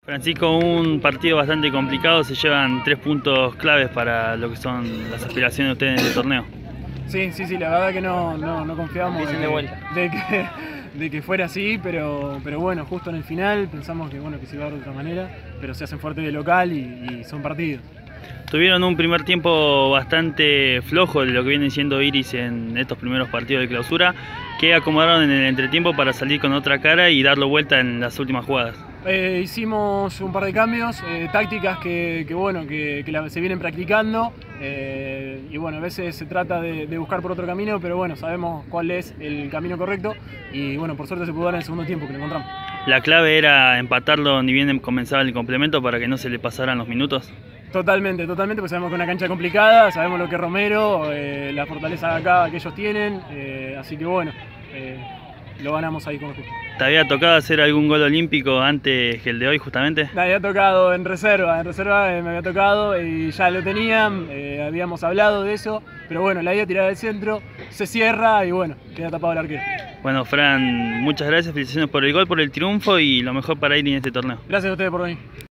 Francisco, un partido bastante complicado, se llevan 3 puntos claves para lo que son las aspiraciones de ustedes en el torneo. Sí, la verdad que no confiábamos de que fuera así, pero bueno, justo en el final pensamos que se iba a dar de otra manera, pero se hacen fuerte de local y son partidos. Tuvieron un primer tiempo bastante flojo de lo que viene siendo Iris en estos primeros partidos de clausura, que acomodaron en el entretiempo para salir con otra cara y darlo vuelta en las últimas jugadas. Hicimos un par de cambios, tácticas que se vienen practicando y bueno, a veces se trata de buscar por otro camino, pero bueno, sabemos cuál es el camino correcto y bueno, por suerte se pudo dar en el segundo tiempo que lo encontramos. La clave era empatarlo ni bien comenzaba el complemento para que no se le pasaran los minutos. Totalmente, porque sabemos que es una cancha complicada, sabemos lo que es Romero, la fortaleza de acá que ellos tienen, así que bueno, lo ganamos ahí con justo. ¿Te había tocado hacer algún gol olímpico antes que el de hoy justamente? Me había tocado en reserva me había tocado y ya lo tenían, habíamos hablado de eso, pero bueno, la idea tirar del centro, se cierra y bueno, queda tapado el arquero. Bueno, Fran, muchas gracias, felicitaciones por el gol, por el triunfo y lo mejor para ir en este torneo. Gracias a ustedes por venir.